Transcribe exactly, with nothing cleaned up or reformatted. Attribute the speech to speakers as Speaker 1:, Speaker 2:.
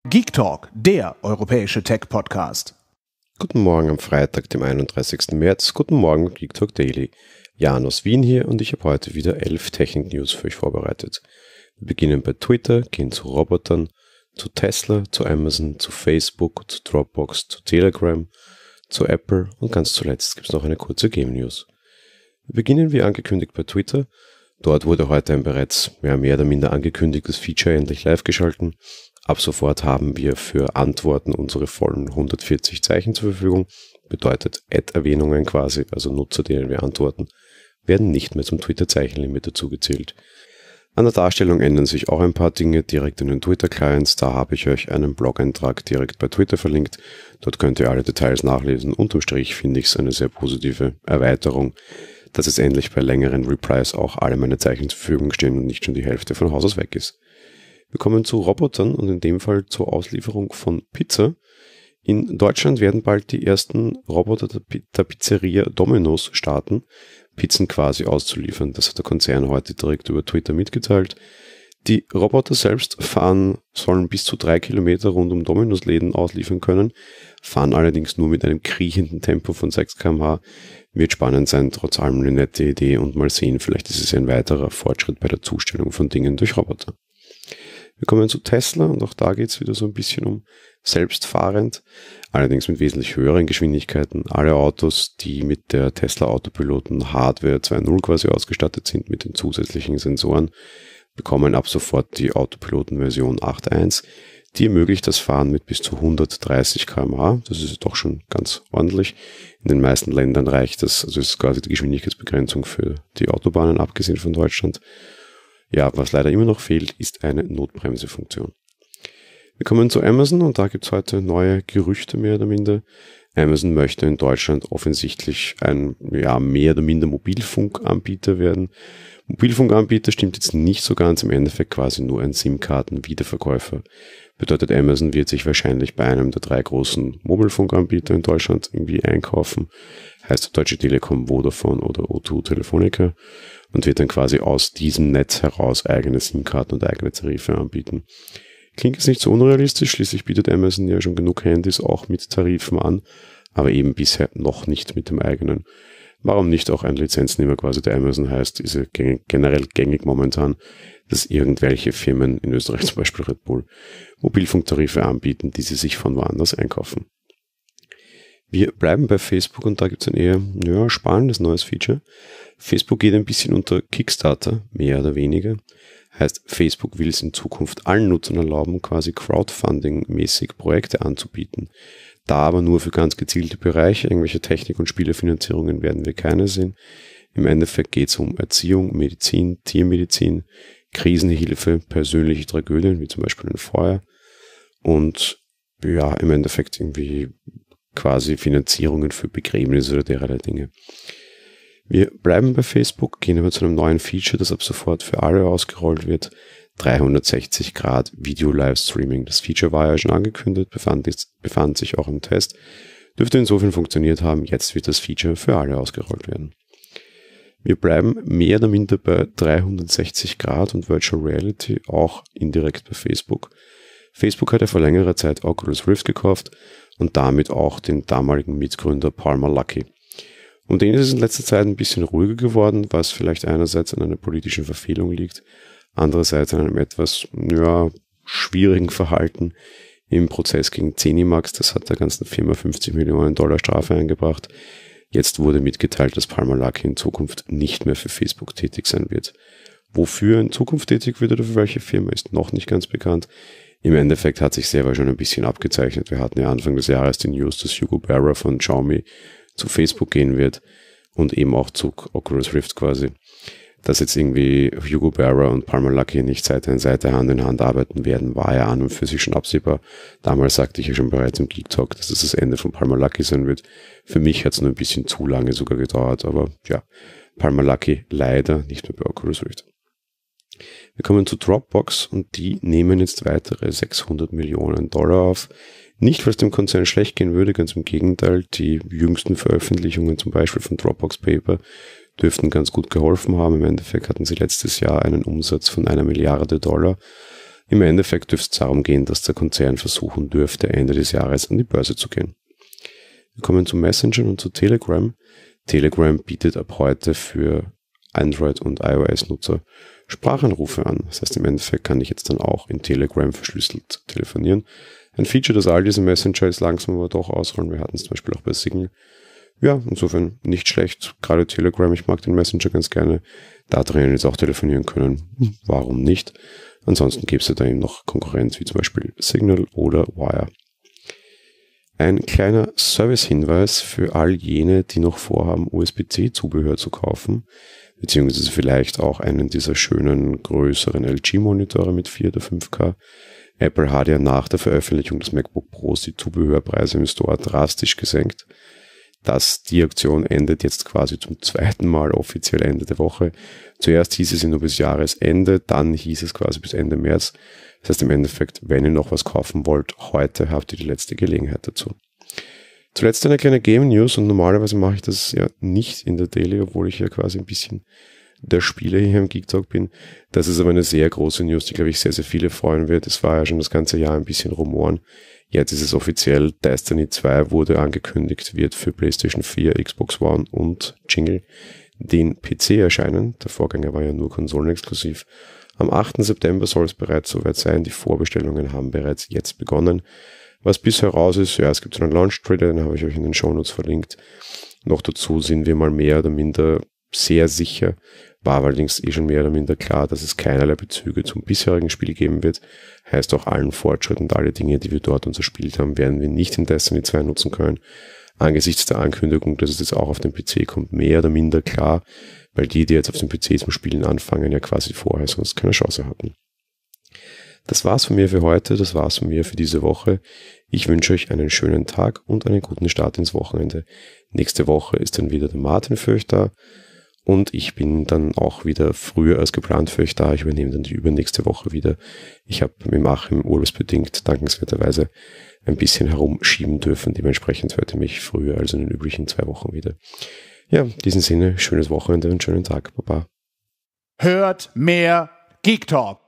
Speaker 1: Geek Talk, der europäische Tech-Podcast.
Speaker 2: Guten Morgen am Freitag, dem einunddreißigsten März. Guten Morgen, Geek Talk Daily. Jan aus Wien hier und ich habe heute wieder elf Technik-News für euch vorbereitet. Wir beginnen bei Twitter, gehen zu Robotern, zu Tesla, zu Amazon, zu Facebook, zu Dropbox, zu Telegram, zu Apple und ganz zuletzt gibt es noch eine kurze Game-News. Wir beginnen wie angekündigt bei Twitter. Dort wurde heute ein bereits ja, mehr oder minder angekündigtes Feature endlich live geschalten. Ab sofort haben wir für Antworten unsere vollen hundertvierzig Zeichen zur Verfügung. Bedeutet Ad-Erwähnungen quasi, also Nutzer, denen wir antworten, werden nicht mehr zum Twitter-Zeichenlimit dazugezählt. An der Darstellung ändern sich auch ein paar Dinge direkt in den Twitter-Clients. Da habe ich euch einen Blog-Eintrag direkt bei Twitter verlinkt. Dort könnt ihr alle Details nachlesen. Unterm Strich finde ich es eine sehr positive Erweiterung, dass es endlich bei längeren Replies auch alle meine Zeichen zur Verfügung stehen und nicht schon die Hälfte von Haus aus weg ist. Wir kommen zu Robotern und in dem Fall zur Auslieferung von Pizza. In Deutschland werden bald die ersten Roboter der Pizzeria Domino's starten, Pizzen quasi auszuliefern. Das hat der Konzern heute direkt über Twitter mitgeteilt. Die Roboter selbst fahren, sollen bis zu drei Kilometer rund um Domino's-Läden ausliefern können, fahren allerdings nur mit einem kriechenden Tempo von sechs Kilometer pro Stunde. Wird spannend sein, trotz allem eine nette Idee und mal sehen, vielleicht ist es ein weiterer Fortschritt bei der Zustellung von Dingen durch Roboter. Wir kommen zu Tesla und auch da geht es wieder so ein bisschen um selbstfahrend, allerdings mit wesentlich höheren Geschwindigkeiten. Alle Autos, die mit der Tesla Autopiloten Hardware zwei Punkt null quasi ausgestattet sind mit den zusätzlichen Sensoren, bekommen ab sofort die Autopiloten-Version acht Punkt eins. Die ermöglicht das Fahren mit bis zu hundertdreißig Kilometer pro Stunde. Das ist doch schon ganz ordentlich. In den meisten Ländern reicht das, also ist quasi die Geschwindigkeitsbegrenzung für die Autobahnen, abgesehen von Deutschland. Ja, was leider immer noch fehlt, ist eine Notbremsefunktion. Wir kommen zu Amazon und da gibt es heute neue Gerüchte mehr oder minder. Amazon möchte in Deutschland offensichtlich ein ja, mehr oder minder Mobilfunkanbieter werden. Mobilfunkanbieter stimmt jetzt nicht so ganz, im Endeffekt quasi nur ein SIM-Karten-Wiederverkäufer. Bedeutet, Amazon wird sich wahrscheinlich bei einem der drei großen Mobilfunkanbieter in Deutschland irgendwie einkaufen. Heißt Deutsche Telekom, Vodafone oder O zwei Telefonica und wird dann quasi aus diesem Netz heraus eigene SIM-Karten und eigene Tarife anbieten. Klingt jetzt nicht so unrealistisch, schließlich bietet Amazon ja schon genug Handys auch mit Tarifen an, aber eben bisher noch nicht mit dem eigenen. Warum nicht auch ein Lizenznehmer quasi, der Amazon heißt, ist ja generell gängig momentan, dass irgendwelche Firmen, in Österreich zum Beispiel Red Bull, Mobilfunktarife anbieten, die sie sich von woanders einkaufen. Wir bleiben bei Facebook und da gibt es ein eher ja, spannendes neues Feature. Facebook geht ein bisschen unter Kickstarter, mehr oder weniger. Heißt, Facebook will es in Zukunft allen Nutzern erlauben, quasi Crowdfunding-mäßig Projekte anzubieten. Da aber nur für ganz gezielte Bereiche, irgendwelche Technik- und Spielefinanzierungen werden wir keine sehen. Im Endeffekt geht es um Erziehung, Medizin, Tiermedizin, Krisenhilfe, persönliche Tragödien, wie zum Beispiel ein Feuer und ja, im Endeffekt irgendwie quasi Finanzierungen für Begräbnisse oder derlei Dinge. Wir bleiben bei Facebook, gehen aber zu einem neuen Feature, das ab sofort für alle ausgerollt wird. dreihundertsechzig Grad Video-Livestreaming. Das Feature war ja schon angekündigt, befand, befand sich auch im Test. Dürfte insofern funktioniert haben, jetzt wird das Feature für alle ausgerollt werden. Wir bleiben mehr oder minder bei dreihundertsechzig Grad und Virtual Reality, auch indirekt bei Facebook. Facebook hat ja vor längerer Zeit Oculus Rift gekauft und damit auch den damaligen Mitgründer Palmer Luckey. Um den ist es in letzter Zeit ein bisschen ruhiger geworden, was vielleicht einerseits an einer politischen Verfehlung liegt, andererseits an einem etwas ja, schwierigen Verhalten im Prozess gegen Zenimax. Das hat der ganzen Firma fünfzig Millionen Dollar Strafe eingebracht. Jetzt wurde mitgeteilt, dass Palmer Luckey in Zukunft nicht mehr für Facebook tätig sein wird. Wofür in Zukunft tätig wird oder für welche Firma ist noch nicht ganz bekannt. Im Endeffekt hat sich selber schon ein bisschen abgezeichnet. Wir hatten ja Anfang des Jahres die News, dass Hugo Barra von Xiaomi zu Facebook gehen wird und eben auch zu Oculus Rift quasi. Dass jetzt irgendwie Hugo Barra und Palmer Luckey nicht Seite an Seite, Hand in Hand arbeiten werden, war ja an und für sich schon absehbar. Damals sagte ich ja schon bereits im Geek Talk, dass das das Ende von Palmer Luckey sein wird. Für mich hat es nur ein bisschen zu lange sogar gedauert, aber ja, Palmer Luckey leider nicht mehr bei Oculus Rift. Wir kommen zu Dropbox und die nehmen jetzt weitere sechshundert Millionen Dollar auf. Nicht, weil es dem Konzern schlecht gehen würde, ganz im Gegenteil. Die jüngsten Veröffentlichungen, zum Beispiel von Dropbox Paper, dürften ganz gut geholfen haben. Im Endeffekt hatten sie letztes Jahr einen Umsatz von einer Milliarde Dollar. Im Endeffekt dürfte es darum gehen, dass der Konzern versuchen dürfte, Ende des Jahres an die Börse zu gehen. Wir kommen zu Messenger und zu Telegram. Telegram bietet ab heute für Android- und iOS-Nutzer Sprachanrufe an. Das heißt, im Endeffekt kann ich jetzt dann auch in Telegram verschlüsselt telefonieren. Ein Feature, das all diese Messenger jetzt langsam aber doch ausrollen. Wir hatten es zum Beispiel auch bei Signal. Ja, insofern nicht schlecht. Gerade Telegram, ich mag den Messenger ganz gerne. Da drinnen jetzt auch telefonieren können. Warum nicht? Ansonsten gibt es da eben noch Konkurrenz, wie zum Beispiel Signal oder Wire. Ein kleiner Service-Hinweis für all jene, die noch vorhaben, U S B C-Zubehör zu kaufen, beziehungsweise vielleicht auch einen dieser schönen, größeren L G-Monitore mit vier oder fünf K. Apple hat ja nach der Veröffentlichung des MacBook Pros die Zubehörpreise im Store drastisch gesenkt. Das, die Aktion endet jetzt quasi zum zweiten Mal offiziell Ende der Woche. Zuerst hieß es nur bis Jahresende, dann hieß es quasi bis Ende März. Das heißt im Endeffekt, wenn ihr noch was kaufen wollt, heute habt ihr die letzte Gelegenheit dazu. Zuletzt eine kleine Game News und normalerweise mache ich das ja nicht in der Daily, obwohl ich ja quasi ein bisschen der Spieler hier im Geek Talk bin. Das ist aber eine sehr große News, die glaube ich sehr, sehr viele freuen wird. Es war ja schon das ganze Jahr ein bisschen Rumoren. Jetzt ist es offiziell, Destiny zwei wurde angekündigt, wird für PlayStation vier, Xbox One und Jingle den P C erscheinen. Der Vorgänger war ja nur konsolenexklusiv. Am achten September soll es bereits soweit sein. Die Vorbestellungen haben bereits jetzt begonnen. Was bisher raus ist, ja, es gibt so einen Launch-Trailer, den habe ich euch in den Shownotes verlinkt. Noch dazu sind wir mal mehr oder minder sehr sicher, war allerdings eh schon mehr oder minder klar, dass es keinerlei Bezüge zum bisherigen Spiel geben wird. Heißt auch allen Fortschritt und alle Dinge, die wir dort unterspielt haben, werden wir nicht in Destiny zwei nutzen können. Angesichts der Ankündigung, dass es jetzt auch auf den P C kommt, mehr oder minder klar, weil die, die jetzt auf dem P C zum Spielen anfangen, ja quasi vorher sonst keine Chance hatten. Das war's von mir für heute, das war's von mir für diese Woche. Ich wünsche euch einen schönen Tag und einen guten Start ins Wochenende. Nächste Woche ist dann wieder der Martin für euch da und ich bin dann auch wieder früher als geplant für euch da. Ich übernehme dann die übernächste Woche wieder. Ich habe mit Achim urlaubsbedingt dankenswerterweise ein bisschen herumschieben dürfen. Dementsprechend hörte mich früher als in den üblichen zwei Wochen wieder. Ja, in diesem Sinne, schönes Wochenende und schönen Tag. Baba.
Speaker 1: Hört mehr Geek Talk.